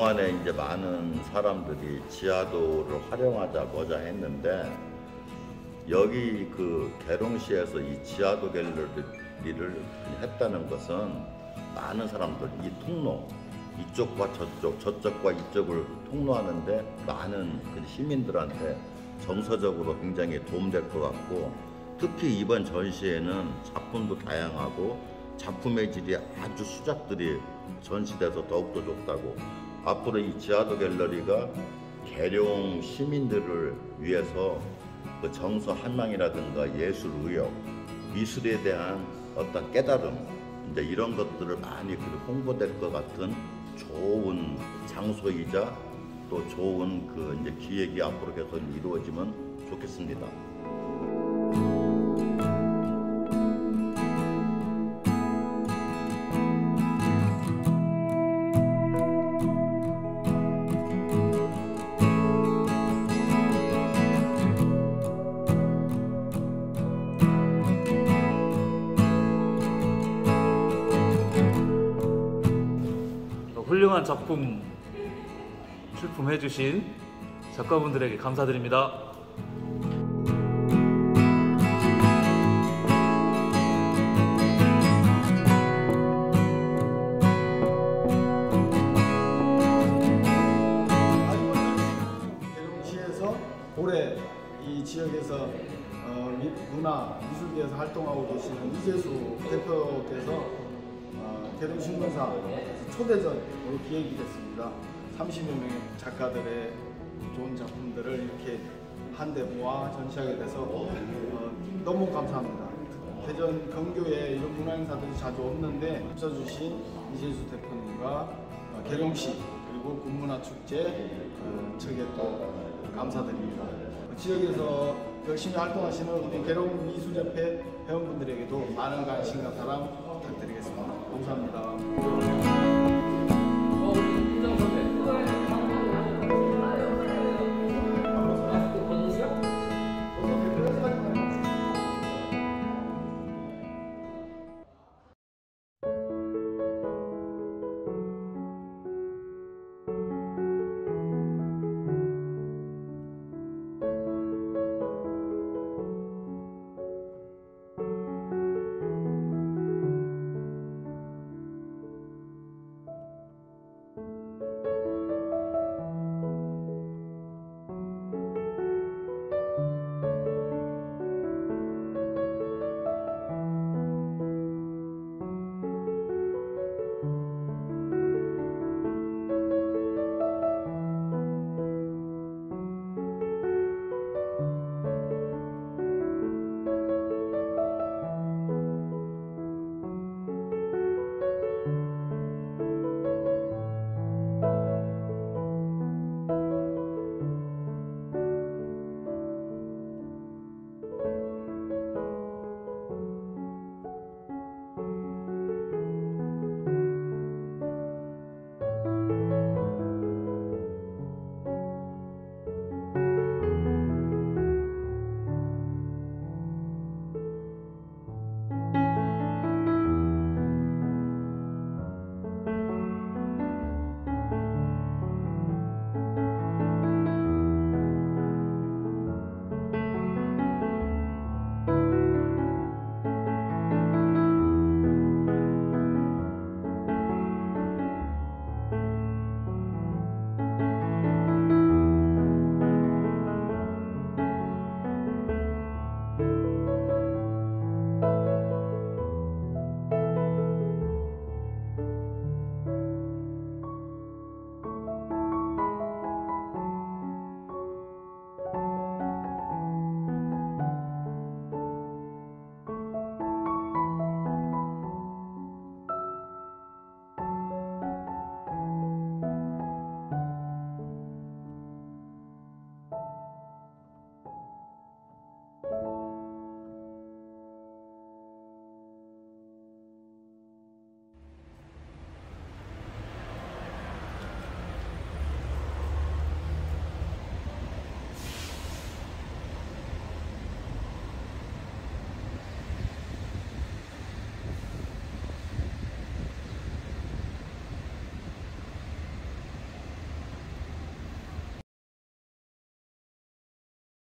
그동안에 이제 많은 사람들이 지하도를 활용하자 뭐자 했는데, 여기 그 계룡시에서 이 지하도 갤러리를 했다는 것은 많은 사람들, 이 통로, 이쪽과 저쪽, 저쪽과 이쪽을 통로하는데 많은 그 시민들한테 정서적으로 굉장히 도움될 것 같고, 특히 이번 전시회는 작품도 다양하고 작품의 질이 아주 수작들이 전시돼서 더욱더 좋다고, 앞으로 이 지하도 갤러리가 계룡 시민들을 위해서 그 정서 한망이라든가 예술 의욕, 미술에 대한 어떤 깨달음, 이제 이런 것들을 많이 홍보될 것 같은 좋은 장소이자 또 좋은 그 이제 기획이 앞으로 계속 이루어지면 좋겠습니다. 훌륭한 작품 출품해주신 작가분들에게 감사드립니다. 계룡시에서 올해 이 지역에서 문화, 미술계에서 활동하고 계시는 이재수 대표께서 계룡신문사 초대전으로 기획이 됐습니다. 30여 명의 작가들의 좋은 작품들을 이렇게 한데 모아 전시하게 돼서 너무 감사합니다. 대전 근교에 이런 문화행사들이 자주 없는데 입서주신 이재수 대표님과 계룡시 그리고 군문화축제 측에 또 감사드립니다. 지역에서 열심히 활동하시는 우리 계룡미술협회 회원분들에게도 많은 관심과 사랑 부탁드리겠습니다. 감사합니다.